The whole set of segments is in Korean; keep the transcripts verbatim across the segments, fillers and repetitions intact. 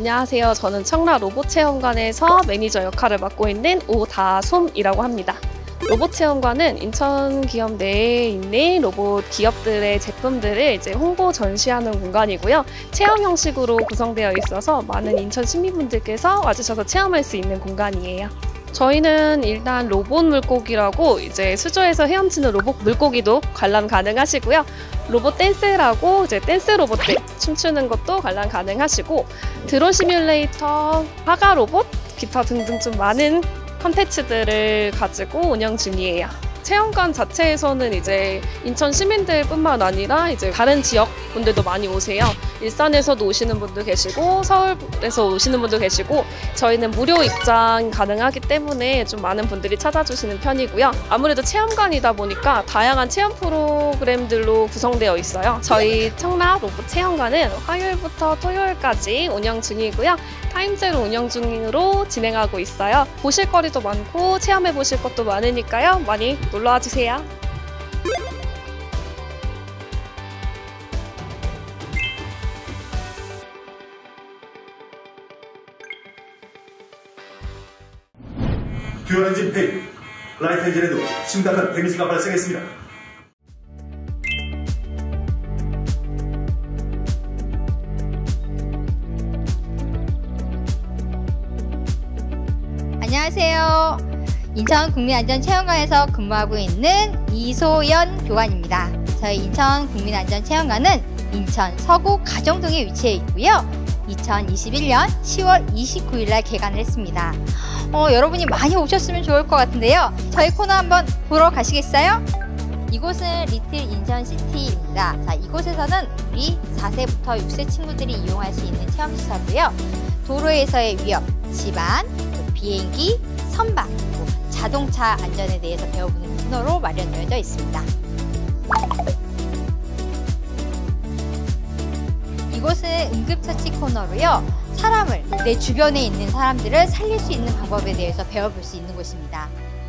안녕하세요. 저는 청라 로봇체험관에서 매니저 역할을 맡고 있는 오다솜이라고 합니다. 로봇체험관은 인천 기업 내에 있는 로봇 기업들의 제품들을 이제 홍보 전시하는 공간이고요. 체험 형식으로 구성되어 있어서 많은 인천 시민분들께서 와주셔서 체험할 수 있는 공간이에요. 저희는 일단 로봇 물고기라고 이제 수조에서 헤엄치는 로봇 물고기도 관람 가능하시고요. 로봇 댄스라고 이제 댄스 로봇들 춤추는 것도 관람 가능하시고, 드론 시뮬레이터, 화가 로봇, 기타 등등 좀 많은 컨텐츠들을 가지고 운영 중이에요. 체험관 자체에서는 이제 인천 시민들뿐만 아니라 이제 다른 지역 분들도 많이 오세요. 일산에서도 오시는 분도 계시고 서울에서 오시는 분도 계시고, 저희는 무료 입장 가능하기 때문에 좀 많은 분들이 찾아주시는 편이고요. 아무래도 체험관이다 보니까 다양한 체험 프로그램들로 구성되어 있어요. 저희 청라 로봇 체험관은 화요일부터 토요일까지 운영 중이고요. 타임제로 운영 중으로 진행하고 있어요. 보실 거리도 많고 체험해 보실 것도 많으니까요. 많이 놀러와 주세요. 듀얼 엔진 페일, 라이트 엔진에도 심각한 데미지가 발생했습니다. 안녕하세요. 인천국민안전체험관에서 근무하고 있는 이소연 교관입니다. 저희 인천국민안전체험관은 인천 서구 가정동에 위치해 있고요. 이천이십일 년 시월 이십구일 날 개관을 했습니다. 어, 여러분이 많이 오셨으면 좋을 것 같은데요. 저희 코너 한번 보러 가시겠어요? 이곳은 리틀 인천시티입니다. 자, 이곳에서는 우리 사 세부터 육 세 친구들이 이용할 수 있는 체험시설고요. 도로에서의 위험, 집안, 비행기, 선박, 자동차 안전에 대해서 배워보는 코너로 마련되어져 있습니다. 이곳은 응급처치 코너로요. 사람을, 내 주변에 있는 사람들을 살릴 수 있는 방법에 대해서 배워볼 수 있는 곳입니다.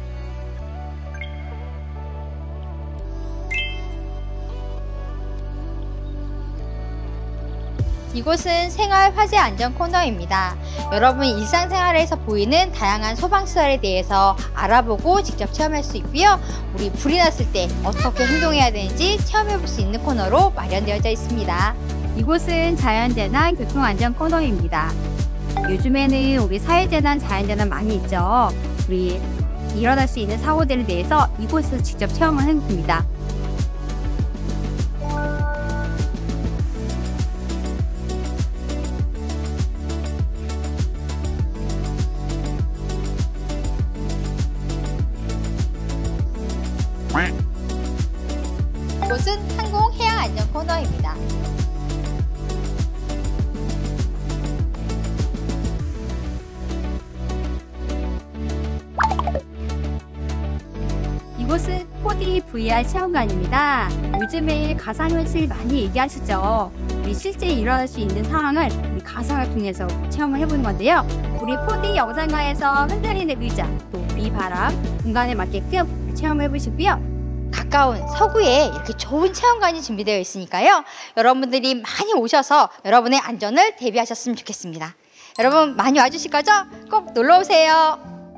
이곳은 생활 화재 안전 코너입니다. 여러분이 일상생활에서 보이는 다양한 소방시설에 대해서 알아보고 직접 체험할 수 있고요. 우리 불이 났을 때 어떻게 행동해야 되는지 체험해 볼 수 있는 코너로 마련되어져 있습니다. 이곳은 자연재난 교통안전 코너입니다. 요즘에는 우리 사회재난, 자연재난 많이 있죠. 우리 일어날 수 있는 사고들에 대해서 이곳에서 직접 체험을 해봅니다. 이곳은 항공해양안전 코너입니다. 이곳은 포디 브이알 체험관입니다. 요즘에 가상현실 많이 얘기하시죠. 우리 실제 일어날 수 있는 상황을 우리 가상을 통해서 체험을 해보는 건데요. 우리 포디 영상관에서 흔들리는 의자, 또 비바람, 공간에 맞게끔 체험해 보시고요. 가까운 서구에 이렇게 좋은 체험관이 준비되어 있으니까요. 여러분들이 많이 오셔서 여러분의 안전을 대비하셨으면 좋겠습니다. 여러분 많이 와주실 거죠? 꼭 놀러오세요.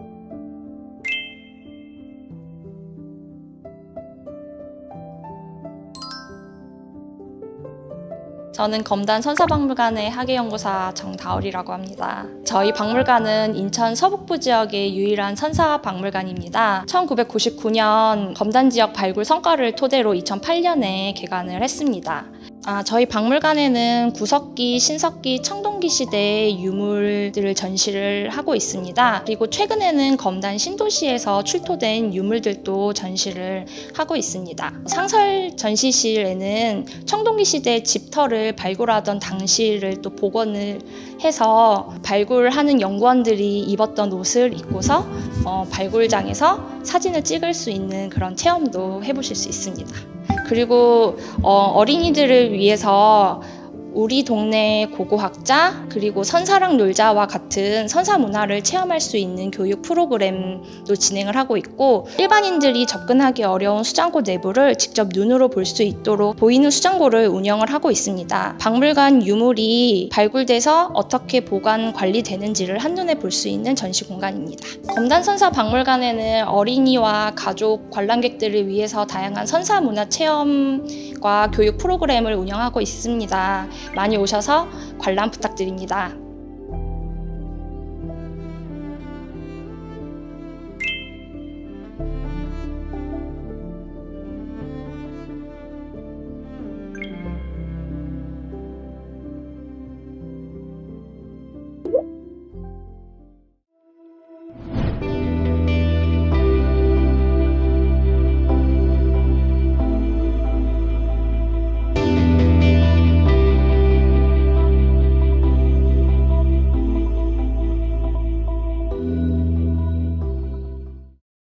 저는 검단 선사박물관의 학예연구사 정다월이라고 합니다. 저희 박물관은 인천 서북부 지역의 유일한 선사박물관입니다. 천구백구십구 년 검단 지역 발굴 성과를 토대로 이천팔 년에 개관을 했습니다. 아, 저희 박물관에는 구석기, 신석기, 청동기 시대의 유물들을 전시를 하고 있습니다. 그리고 최근에는 검단 신도시에서 출토된 유물들도 전시를 하고 있습니다. 상설 전시실에는 청동기 시대 집터를 발굴하던 당시를 또 복원을 해서 발굴하는 연구원들이 입었던 옷을 입고서 어, 발굴장에서 사진을 찍을 수 있는 그런 체험도 해보실 수 있습니다. 그리고 어, 어린이들을 위해서 우리 동네 고고학자 그리고 선사랑 놀자와 같은 선사 문화를 체험할 수 있는 교육 프로그램도 진행을 하고 있고 일반인들이 접근하기 어려운 수장고 내부를 직접 눈으로 볼 수 있도록 보이는 수장고를 운영을 하고 있습니다. 박물관 유물이 발굴돼서 어떻게 보관 관리되는지를 한눈에 볼 수 있는 전시 공간입니다. 검단선사 박물관에는 어린이와 가족 관람객들을 위해서 다양한 선사 문화 체험과 교육 프로그램을 운영하고 있습니다. 많이 오셔서 관람 부탁드립니다.